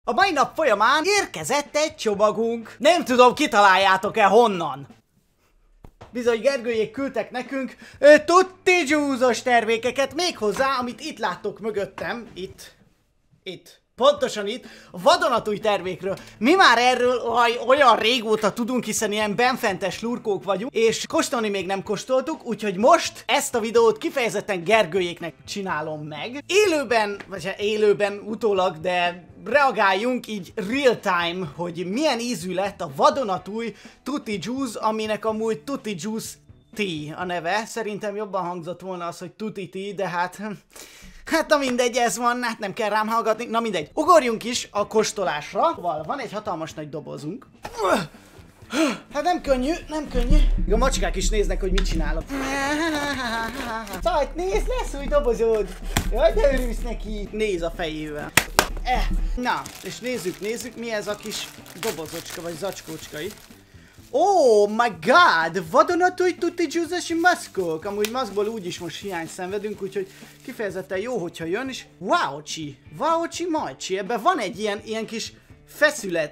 A mai nap folyamán érkezett egy csomagunk. Nem tudom, kitaláljátok-e honnan. Bizony Gergőjék küldtek nekünk tutti juice-os termékeket, méghozzá, amit itt láttok mögöttem, itt. Pontosan itt, a vadonatúj termékről. Mi már erről olyan régóta tudunk, hiszen ilyen benfentes lurkók vagyunk, és kóstolni még nem kóstoltuk, úgyhogy most ezt a videót kifejezetten Gergőjéknek csinálom meg. Élőben, vagy élőben utólag, de reagáljunk így real time, hogy milyen ízű lett a vadonatúj Tutti Juice, aminek amúgy Tutti Juice Tea a neve. Szerintem jobban hangzott volna az, hogy Tutti Tea, de hát na mindegy, ez van, hát nem kell rám hallgatni, na mindegy. Ugorjunk is a kóstolásra. Van egy hatalmas nagy dobozunk. Hát nem könnyű, nem könnyű. A macskák is néznek, hogy mit csinálok. Szajt, nézd, lesz új dobozod. Jaj, de örülsz neki. Néz a fejével. Na, és nézzük, mi ez a kis dobozocska, vagy zacskócska itt. Oh my god! Vadonatúj Tutti Juice-es maszkok! Amúgy maszkból úgyis most hiány szenvedünk, úgyhogy kifejezetten jó, hogyha jön, és wow-csi! Wow-csi majcsi! Ebben van egy ilyen kis feszület.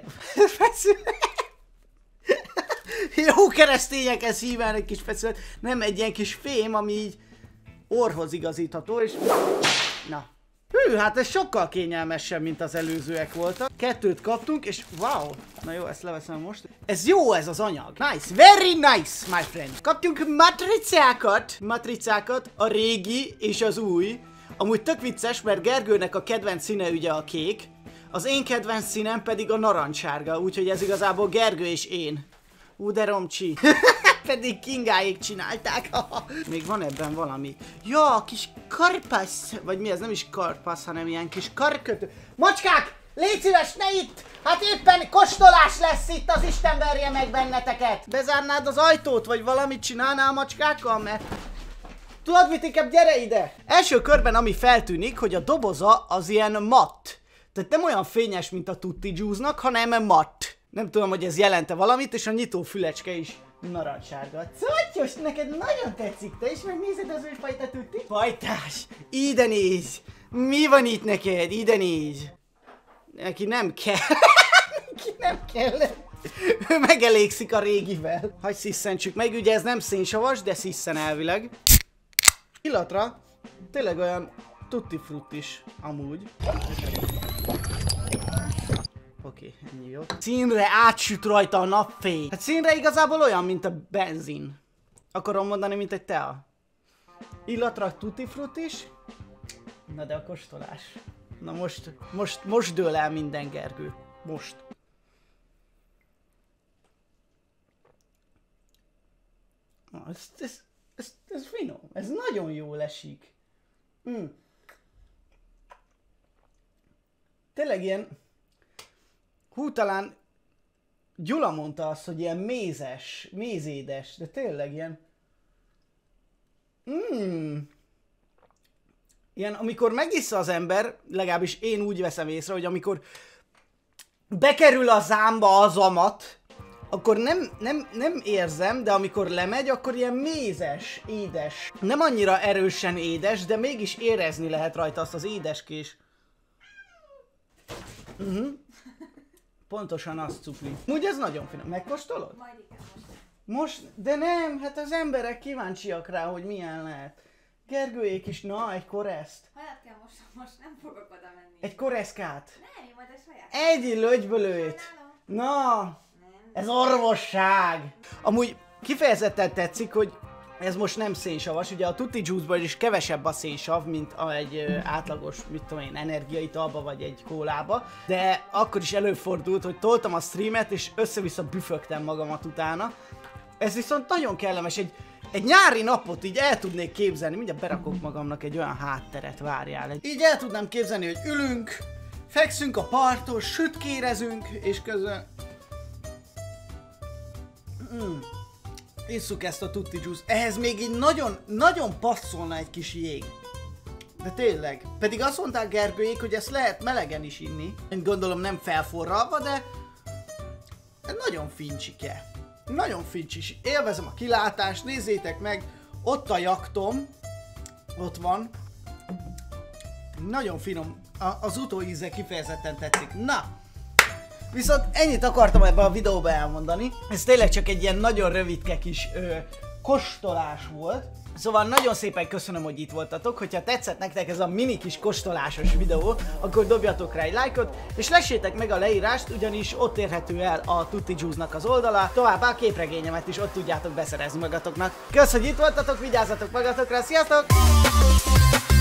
Jó keresztényekhez híván egy kis feszület. Nem egy ilyen kis fém, ami így orrhoz igazítható, és na. Hű, hát ez sokkal kényelmesebb, mint az előzőek voltak. 2 kaptunk, és wow! Na jó, ezt leveszem most. Ez jó, ez az anyag. Nice, very nice, my friend. Kaptunk matricákat, a régi és az új. Amúgy tök vicces, mert Gergőnek a kedvenc színe ugye a kék, az én kedvenc színem pedig a narancssárga, úgyhogy ez igazából Gergő és én. De romcsi. Pedig Kingáék csinálták. Még van ebben valami. Ja, kis karpasz. Vagy mi ez? Nem is karpasz, hanem ilyen kis karkötő. Macskák! Légy szíves, ne itt! Hát éppen kóstolás lesz itt, az Isten verje meg benneteket! Bezárnád az ajtót, vagy valamit csinálnál a macskákkal, mert... Tudod mit, inkább gyere ide! Első körben ami feltűnik, hogy a doboza az ilyen matt. Tehát nem olyan fényes, mint a Tutti Juice-nak, hanem matt. Nem tudom, hogy ez jelente valamit, és a nyitó fülecske is narancssárga. Cottyos, neked nagyon tetszik, te is megnézed az újfajta Tutti? Fajtás, ide nézz! Mi van itt neked? Ide nézz! Neki nem kell. Neki nem kell. Ő megelégszik a régivel. Hagyj szisszentsük meg, ugye ez nem szénsavas, de szisszen elvileg. Illatra tényleg olyan tutti fruttis amúgy. Oké, ennyi jó. Színre átsüt rajta a napfény. Hát színre igazából olyan, mint a benzin. Akarom mondani, mint egy tea. Illatra tutti fruttis. Na de a kóstolás. Na most dől el minden, Gergő. Most. Ez finom. Ez nagyon jól esik. Tényleg ilyen... Hú, talán Gyula mondta azt, hogy ilyen mézédes, de tényleg ilyen... Ilyen, amikor megissza az ember, legalábbis én úgy veszem észre, hogy amikor bekerül a zámba az amat, akkor nem érzem, de amikor lemegy, akkor ilyen mézes, édes. Nem annyira erősen édes, de mégis érezni lehet rajta azt az édeskés. Pontosan azt, cukli. Úgy ez nagyon finom. Megkóstolod? Majd igen, most. De nem, hát az emberek kíváncsiak rá, hogy milyen lehet. Gergőjék is, na, egy koreszt. Haját kell most nem fogok oda menni. Egy koreszkát. Nem, én majd a saját. Egy lögybölőt. Na, ez orvosság. Amúgy kifejezetten tetszik, hogy ez most nem szénsavas, ugye a Tutti Juice-ból is kevesebb a szénsav, mint egy átlagos, mit tudom én, energiaitalba vagy egy kólába, de akkor is előfordult, hogy toltam a streamet és össze-vissza büfögtem magamat utána. Ez viszont nagyon kellemes, egy nyári napot így el tudnék képzelni, mindjárt berakok magamnak egy olyan hátteret, várjál. Így el tudnám képzelni, hogy ülünk, fekszünk a parton, sütkérezünk, és közben... Isszuk ezt a Tutti Juice. Ehhez még így nagyon passzolna egy kis jég. De tényleg. Pedig azt mondták Gergőjék, hogy ezt lehet melegen is inni. Én gondolom nem felforralva, de nagyon fincsike. Nagyon fincsis. Élvezem a kilátást, nézzétek meg. Ott a jaktom. Ott van. Nagyon finom. Az utóíze kifejezetten tetszik. Na, Viszont ennyit akartam ebben a videóban elmondani. Ez tényleg csak egy ilyen nagyon rövidke kis kóstolás volt. Szóval nagyon szépen köszönöm, hogy itt voltatok. Hogyha tetszett nektek ez a mini kis kóstolásos videó, akkor dobjatok rá egy lájkot, és lessétek meg a leírást, ugyanis ott érhető el a Tutti Juice-nak az oldala, továbbá a képregényemet is ott tudjátok beszerezni magatoknak. Kösz, hogy itt voltatok, vigyázzatok magatokra, sziasztok!